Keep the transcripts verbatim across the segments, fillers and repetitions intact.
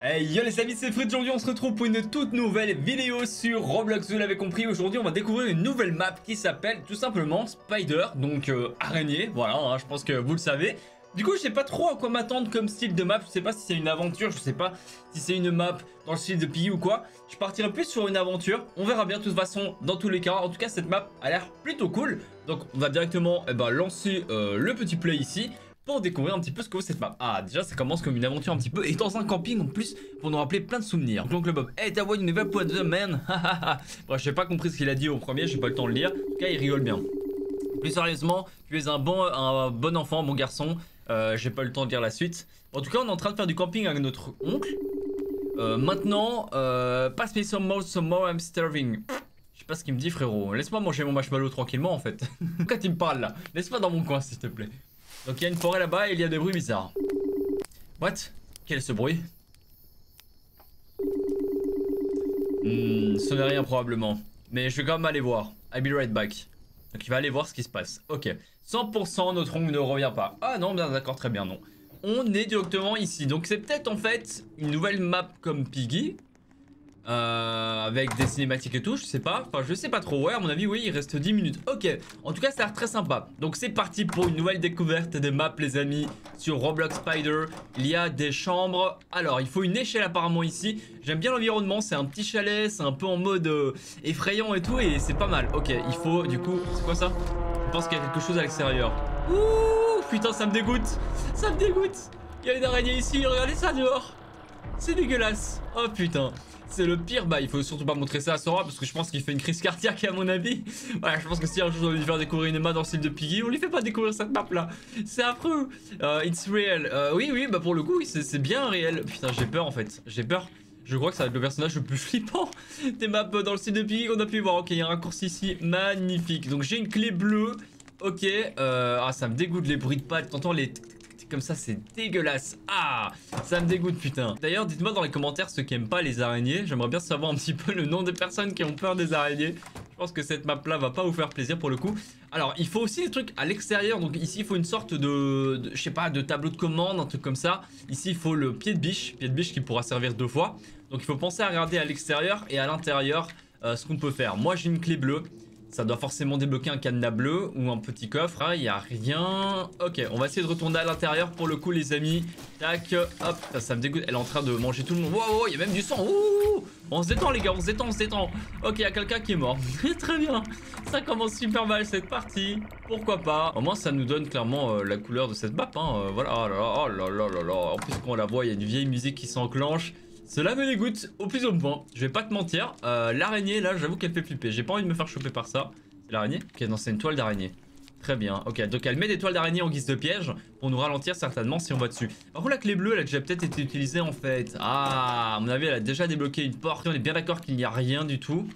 Hey yo les amis, c'est Fred. Aujourd'hui on se retrouve pour une toute nouvelle vidéo sur Roblox. Vous l'avez compris, aujourd'hui on va découvrir une nouvelle map qui s'appelle tout simplement Spider, donc euh, araignée, voilà, hein, je pense que vous le savez. Du coup je sais pas trop à quoi m'attendre comme style de map, je sais pas si c'est une aventure, je sais pas si c'est une map dans le style de Piggy ou quoi. Je partirai plus sur une aventure, on verra bien de toute façon dans tous les cas. En tout cas cette map a l'air plutôt cool, donc on va directement eh ben, lancer euh, le petit play ici pour découvrir un petit peu ce que vaut cette map. Ah, déjà ça commence comme une aventure un petit peu, et dans un camping en plus, pour nous rappeler plein de souvenirs. Donc l'oncle Bob, hey t'as vu une nouvelle pointe de man. Bref, j'ai pas compris ce qu'il a dit au premier, j'ai pas le temps de lire. En tout cas il rigole bien. Plus sérieusement, tu es un bon, un bon enfant, bon garçon. euh, J'ai pas le temps de lire la suite. En tout cas on est en train de faire du camping avec notre oncle. euh, Maintenant, euh, pass me some more, some more, I'm starving. Je sais pas ce qu'il me dit frérot, laisse-moi manger mon marshmallow tranquillement en fait. Pourquoi tu me parles là? Laisse-moi dans mon coin s'il te plaît. Donc il y a une forêt là-bas et il y a des bruits bizarres. What? Quel est ce bruit? Hmm, ce n'est rien probablement. Mais je vais quand même aller voir. I'll be right back. Donc il va aller voir ce qui se passe. Ok. cent pour cent notre ongle ne revient pas. Ah non, bien d'accord, très bien, non. On est directement ici. Donc c'est peut-être en fait une nouvelle map comme Piggy. Euh, avec des cinématiques et tout, je sais pas. Enfin, je sais pas trop. Ouais, à mon avis, oui, il reste dix minutes. Ok, en tout cas, ça a l'air très sympa. Donc, c'est parti pour une nouvelle découverte des maps, les amis, sur Roblox Spider. Il y a des chambres. Alors, il faut une échelle apparemment ici. J'aime bien l'environnement. C'est un petit chalet. C'est un peu en mode euh, effrayant et tout. Et c'est pas mal. Ok, il faut du coup. C'est quoi ça? Je pense qu'il y a quelque chose à l'extérieur. Ouh, putain, ça me dégoûte. Ça me dégoûte. Il y a une araignée ici. Regardez ça dehors. C'est dégueulasse. Oh putain. C'est le pire. Bah il faut surtout pas montrer ça à Sora parce que je pense qu'il fait une crise cardiaque à mon avis. Voilà, je pense que si un jour on lui faire découvrir une map dans le style de Piggy, on lui fait pas découvrir cette map là. C'est affreux. uh, It's real. uh, Oui oui bah pour le coup c'est bien réel. Putain j'ai peur en fait. J'ai peur. Je crois que ça va être le personnage le plus flippant des maps dans le style de Piggy qu'on a pu voir. Ok, il y a un raccourci ici magnifique. Donc j'ai une clé bleue. Ok, euh, ah ça me dégoûte les bruits de pattes. T'entends les... comme ça, c'est dégueulasse. Ah, ça me dégoûte putain. D'ailleurs dites-moi dans les commentaires ceux qui aiment pas les araignées. J'aimerais bien savoir un petit peu le nom des personnes qui ont peur des araignées. Je pense que cette map là va pas vous faire plaisir pour le coup. Alors il faut aussi des trucs à l'extérieur. Donc ici il faut une sorte de, de je sais pas, de tableau de commande, un truc comme ça. Ici il faut le pied de biche. Pied de biche qui pourra servir deux fois. Donc il faut penser à regarder à l'extérieur et à l'intérieur euh, ce qu'on peut faire. Moi j'ai une clé bleue. Ça doit forcément débloquer un cadenas bleu ou un petit coffre. Ah, il n'y a rien. Ok, on va essayer de retourner à l'intérieur pour le coup, les amis. Tac, hop, ça, ça me dégoûte. Elle est en train de manger tout le monde. Wow, il y a même du sang. Ouh, on se détend, les gars, on se détend, on se détend. Ok, il y a quelqu'un qui est mort. Très bien. Ça commence super mal cette partie. Pourquoi pas? Au moins, ça nous donne clairement euh, la couleur de cette map. Hein. Euh, voilà, oh là là, oh là là là là. En plus, quand on la voit, il y a une vieille musique qui s'enclenche. Cela me dégoûte au plus haut point. Je vais pas te mentir. Euh, L'araignée là, j'avoue qu'elle fait flipper. J'ai pas envie de me faire choper par ça. C'est l'araignée? Ok, non, c'est une toile d'araignée. Très bien. Ok, donc elle met des toiles d'araignée en guise de piège pour nous ralentir certainement si on va dessus. Par contre, la clé bleue, elle a déjà peut-être été utilisée en fait. Ah, à mon avis, elle a déjà débloqué une porte. On est bien d'accord qu'il n'y a rien du tout.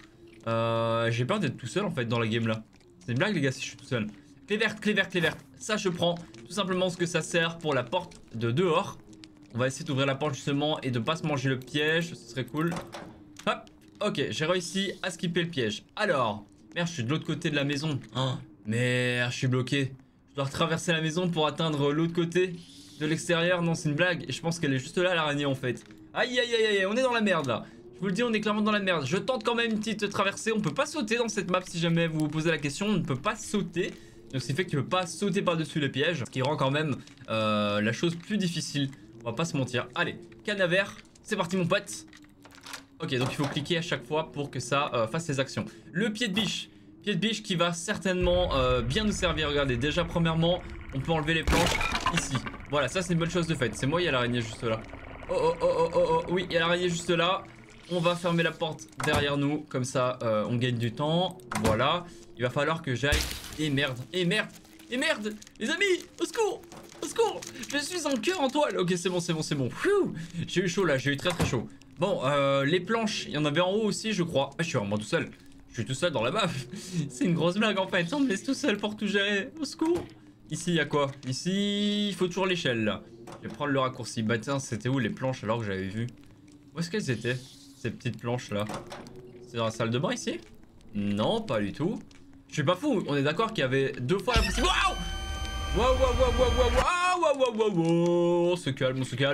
Euh, J'ai peur d'être tout seul en fait dans la game là. C'est une blague, les gars, si je suis tout seul. Clé verte, clé verte, clé verte. Ça, je prends tout simplement ce que ça sert pour la porte de dehors. On va essayer d'ouvrir la porte justement et de pas se manger le piège, ce serait cool. Hop, ok, j'ai réussi à skipper le piège. Alors, merde, je suis de l'autre côté de la maison. Oh, merde, je suis bloqué. Je dois traverser la maison pour atteindre l'autre côté de l'extérieur. Non, c'est une blague. Et je pense qu'elle est juste là, l'araignée en fait. Aïe, aïe, aïe, aïe, on est dans la merde là. Je vous le dis, on est clairement dans la merde. Je tente quand même une petite traversée. On peut pas sauter dans cette map si jamais vous vous posez la question. On ne peut pas sauter. Donc, ce qui fait que tu peux pas sauter par-dessus le piège. Ce qui rend quand même euh, la chose plus difficile. On va pas se mentir. Allez, canne à verre. C'est parti mon pote. Ok, donc il faut cliquer à chaque fois pour que ça euh, fasse ses actions. Le pied de biche. Pied de biche qui va certainement euh, bien nous servir. Regardez, déjà premièrement, on peut enlever les planches ici. Voilà, ça c'est une bonne chose de fait. C'est moi, il y a l'araignée juste là. Oh oh oh oh oh oh. Oui, il y a l'araignée juste là. On va fermer la porte derrière nous. Comme ça, euh, on gagne du temps. Voilà. Il va falloir que j'aille. Et merde, et merde, et merde. Les amis, au secours. Au secours, je suis en cœur en toile. Ok, c'est bon, c'est bon, c'est bon. J'ai eu chaud là, j'ai eu très très chaud. Bon, euh, les planches, il y en avait en haut aussi, je crois. Ah, je suis vraiment tout seul. Je suis tout seul dans la map. C'est une grosse blague en fait. On me laisse tout seul pour tout gérer. Au secours. Ici, il y a quoi? Ici, il faut toujours l'échelle là. Je vais prendre le raccourci. Bah tiens, c'était où les planches alors que j'avais vu? Où est-ce qu'elles étaient, ces petites planches là? C'est dans la salle de bain ici? Non, pas du tout. Je suis pas fou. On est d'accord qu'il y avait deux fois la possibilité. Waouh! Waouh, waouh, waouh, waouh, waouh, waouh, waouh, waouh, waouh, on se calme, on se calme.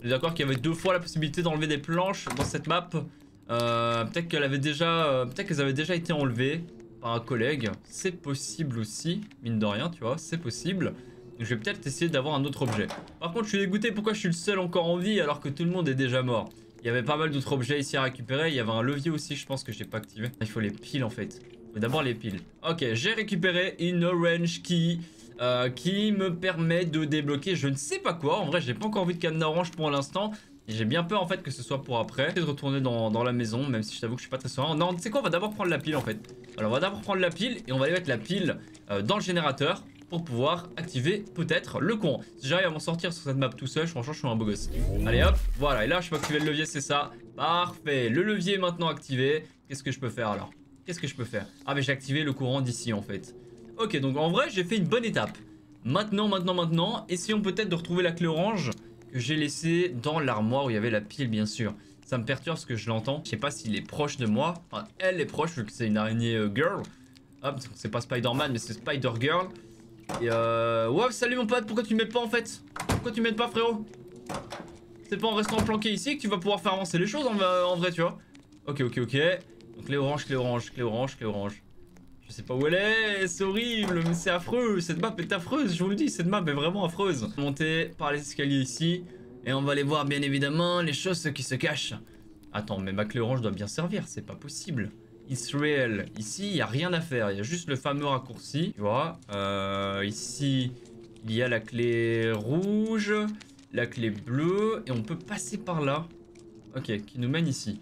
On est d'accord qu'il y avait deux fois la possibilité d'enlever des planches dans cette map. Euh, peut-être qu'elle avait déjà, euh, peut-être qu'elles avaient déjà été enlevées par un collègue. C'est possible aussi, mine de rien, tu vois, c'est possible. Donc, je vais peut-être essayer d'avoir un autre objet. Par contre, je suis dégoûté. Pourquoi je suis le seul encore en vie alors que tout le monde est déjà mort? Il y avait pas mal d'autres objets ici à récupérer. Il y avait un levier aussi, je pense que j'ai pas activé. Il faut les piles en fait. Il faut d'abord les piles. Ok, j'ai récupéré une orange key. Euh, qui me permet de débloquer je ne sais pas quoi. En vrai, j'ai pas encore vu de cadenas orange pour l'instant. Et j'ai bien peur en fait que ce soit pour après. De retourner dans, dans la maison, même si je t'avoue que je suis pas très serein. Non, tu sais quoi, on va d'abord prendre la pile en fait. Alors, on va d'abord prendre la pile et on va aller mettre la pile euh, dans le générateur pour pouvoir activer peut-être le courant. Si j'arrive à m'en sortir sur cette map tout seul, franchement, je suis un beau gosse. Allez hop, voilà. Et là, je peux activer le levier, c'est ça. Parfait. Le levier est maintenant activé. Qu'est-ce que je peux faire alors? Qu'est-ce que je peux faire? Ah, mais j'ai activé le courant d'ici en fait. Ok, donc en vrai, j'ai fait une bonne étape. Maintenant, maintenant, maintenant, essayons peut-être de retrouver la clé orange que j'ai laissée dans l'armoire où il y avait la pile, bien sûr. Ça me perturbe parce que je l'entends. Je sais pas s'il est proche de moi. Enfin, elle est proche vu que c'est une araignée euh, girl. Hop, c'est pas Spider-Man, mais c'est Spider-Girl. Et euh... ouais, salut mon pote, pourquoi tu m'aides pas en fait? Pourquoi tu m'aides pas, frérot? C'est pas en restant planqué ici que tu vas pouvoir faire avancer les choses en, en vrai, tu vois. Ok, ok, ok. Donc clé orange, clé orange, clé orange, clé orange. Je sais pas où elle est, c'est horrible, mais c'est affreux. Cette map est affreuse, je vous le dis, cette map est vraiment affreuse. Monter par les escaliers ici, et on va aller voir bien évidemment les choses qui se cachent. Attends, mais ma clé orange doit bien servir, c'est pas possible. Israël, ici, il n'y a rien à faire, il y a juste le fameux raccourci, tu vois. Euh, ici, il y a la clé rouge, la clé bleue, et on peut passer par là. Ok, qui nous mène ici.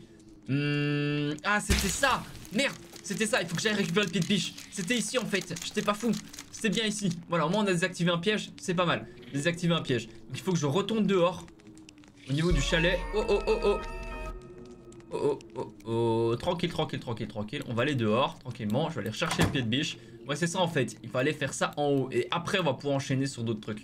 Hum, ah, c'était ça! Merde! C'était ça, il faut que j'aille récupérer le pied de biche. C'était ici en fait, j'étais pas fou. C'était bien ici. Voilà, au moins on a désactivé un piège, c'est pas mal. Désactiver un piège. Donc il faut que je retourne dehors. Au niveau du chalet. Oh oh oh oh. Oh oh oh oh. Tranquille, tranquille, tranquille, tranquille. On va aller dehors, tranquillement. Je vais aller rechercher le pied de biche. Ouais, c'est ça en fait. Il fallait faire ça en haut. Et après, on va pouvoir enchaîner sur d'autres trucs.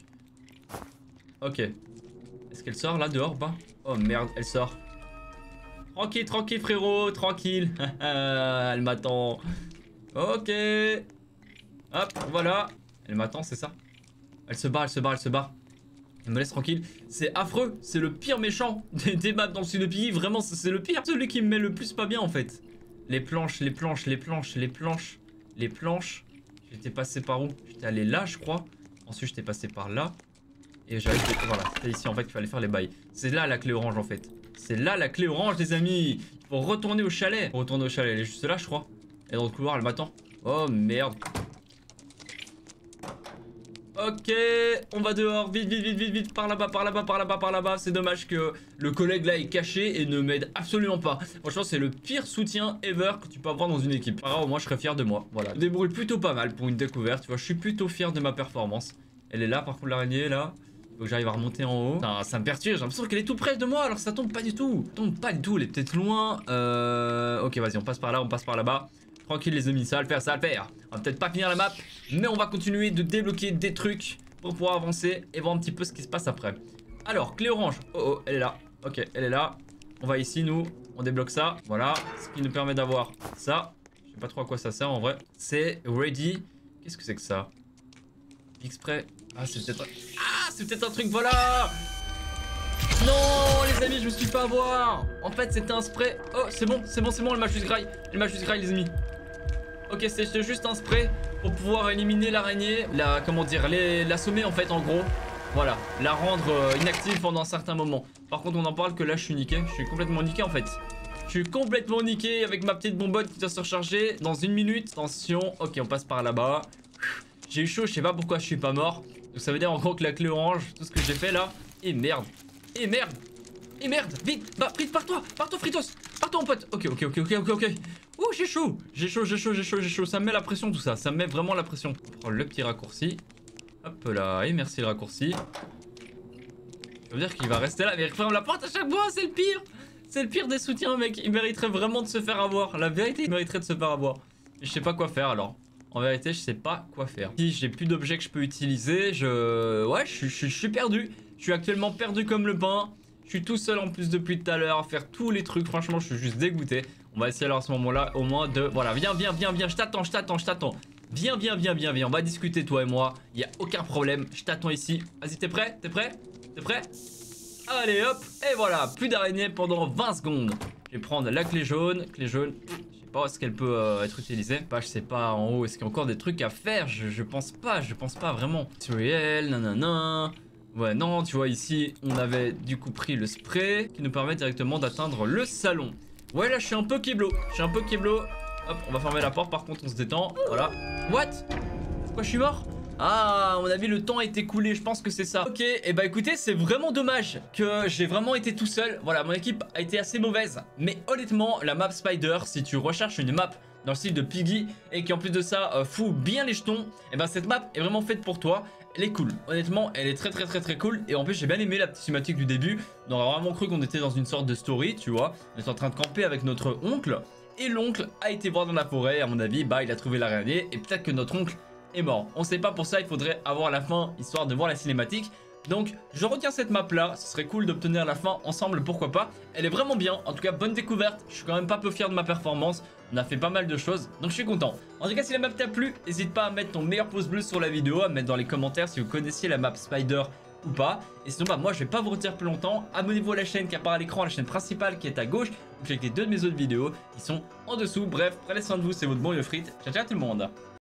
Ok. Est-ce qu'elle sort là dehors ou pas? Oh merde, elle sort. Tranquille, tranquille frérot, tranquille. Elle m'attend. Ok. Hop, voilà. Elle m'attend, c'est ça. Elle se barre, elle se barre, elle se barre. Elle me laisse tranquille. C'est affreux, c'est le pire méchant des, des maps dans le sud de Piggy. Vraiment, c'est le pire. Celui qui me met le plus pas bien en fait. Les planches, les planches, les planches, les planches, les planches. J'étais passé par où? J'étais allé là, je crois. Ensuite, j'étais passé par là. Et j'avais fait... Voilà, c'était ici en fait qu'il fallait faire les bails. C'est là la clé orange en fait. C'est là la clé orange les amis. Il faut retourner au chalet. Faut retourner au chalet, elle est juste là je crois. Elle est dans le couloir, elle m'attend. Oh merde. Ok, on va dehors, vite, vite, vite, vite, vite, par là-bas, par là-bas, par là-bas, par là-bas. C'est dommage que le collègue là est caché et ne m'aide absolument pas. Franchement, c'est le pire soutien ever que tu peux avoir dans une équipe. Par au moins, je serais fier de moi. Voilà, je débrouille plutôt pas mal pour une découverte. Tu vois, je suis plutôt fier de ma performance. Elle est là, par contre, l'araignée là. Faut que j'arrive à remonter en haut. Ça, ça me perturbe, j'ai l'impression qu'elle est tout près de moi alors ça tombe pas du tout. Ça tombe pas du tout, elle est peut-être loin. Euh... Ok, vas-y, on passe par là, on passe par là-bas. Tranquille les amis, ça va le faire, ça va le faire. On va peut-être pas finir la map, mais on va continuer de débloquer des trucs pour pouvoir avancer et voir un petit peu ce qui se passe après. Alors, clé orange. Oh oh, elle est là. Ok, elle est là. On va ici, nous. On débloque ça. Voilà. Ce qui nous permet d'avoir ça. Je sais pas trop à quoi ça sert en vrai. C'est ready. Qu'est-ce que c'est que ça? Exprès. Ah, c'est peut-être... Ah, c'est peut-être un truc, voilà. Non, les amis, je me suis fait avoir. En fait, c'était un spray. Oh, c'est bon, c'est bon, c'est bon, elle m'a juste graille. Elle m'a juste graille, les amis. Ok, c'est juste un spray pour pouvoir éliminer l'araignée, la, comment dire, l'assommer en fait, en gros. Voilà, la rendre euh, inactive pendant un certain moment. Par contre, on en parle que là, je suis niqué. Je suis complètement niqué en fait. Je suis complètement niqué avec ma petite bonbonne qui doit se recharger dans une minute. Attention, ok, on passe par là-bas. J'ai eu chaud, je sais pas pourquoi je suis pas mort. Donc ça veut dire en gros que la clé orange, tout ce que j'ai fait là. Et merde, et merde, et merde, vite, bah, vite, pars-toi, pars-toi, Fritos, pars-toi, mon pote. Ok, ok, ok, ok, ok, ok. Ouh, j'ai chaud, j'ai chaud, j'ai chaud, j'ai chaud, j'ai chaud. Ça me met la pression tout ça, ça me met vraiment la pression. On prend le petit raccourci. Hop là, et merci le raccourci. Ça veut dire qu'il va rester là, mais il ferme la porte à chaque fois, c'est le pire. C'est le pire des soutiens, mec. Il mériterait vraiment de se faire avoir. La vérité, il mériterait de se faire avoir. Mais je sais pas quoi faire alors. En vérité, je sais pas quoi faire. Si j'ai plus d'objets que je peux utiliser, je... Ouais, je, je, je suis perdu. Je suis actuellement perdu comme le pain. Je suis tout seul en plus depuis tout à l'heure à faire tous les trucs. Franchement, je suis juste dégoûté. On va essayer alors à ce moment-là au moins de... Voilà, viens, viens, viens, viens. Je t'attends, je t'attends, je t'attends. Viens, viens, viens, viens, viens. On va discuter toi et moi. Il y a aucun problème. Je t'attends ici. Vas-y, t'es prêt? T'es prêt? T'es prêt? Allez hop, et voilà, plus d'araignées pendant vingt secondes. Je vais prendre la clé jaune, clé jaune, je sais pas où est-ce qu'elle peut euh, être utilisée. Bah, je sais pas en haut, est-ce qu'il y a encore des trucs à faire, je, je pense pas, je pense pas vraiment. Tutoriel, nanana. Ouais, non, tu vois, ici, on avait du coup pris le spray qui nous permet directement d'atteindre le salon. Ouais, là, je suis un peu kiblo, je suis un peu kiblo. Hop, on va fermer la porte, par contre, on se détend, voilà. What? Pourquoi je suis mort? Ah, à mon avis, le temps a été écoulé, je pense que c'est ça. Ok, et bah écoutez, c'est vraiment dommage que j'ai vraiment été tout seul. Voilà, mon équipe a été assez mauvaise. Mais honnêtement, la map Spider, si tu recherches une map dans le style de Piggy et qui en plus de ça euh, fout bien les jetons, et bah cette map est vraiment faite pour toi. Elle est cool, honnêtement, elle est très très très très cool. Et en plus, j'ai bien aimé la petite cinématique du début. On aurait vraiment cru qu'on était dans une sorte de story, tu vois. On est en train de camper avec notre oncle. Et l'oncle a été voir dans la forêt, à mon avis, bah il a trouvé l'araignée. Et peut-être que notre oncle est mort. On sait pas, pour ça il faudrait avoir la fin histoire de voir la cinématique. Donc je retiens cette map là, ce serait cool d'obtenir la fin ensemble, pourquoi pas. Elle est vraiment bien, en tout cas bonne découverte. Je suis quand même pas peu fier de ma performance, on a fait pas mal de choses, donc je suis content. En tout cas, si la map t'a plu, n'hésite pas à mettre ton meilleur pouce bleu sur la vidéo, à mettre dans les commentaires si vous connaissiez la map Spider ou pas. Et sinon bah moi je vais pas vous retenir plus longtemps. Abonnez-vous à la chaîne qui apparaît à l'écran, la chaîne principale qui est à gauche, ou checkez deux de mes autres vidéos qui sont en dessous. Bref, prenez soin de vous, c'est votre bon yo frites. Ciao ciao tout le monde.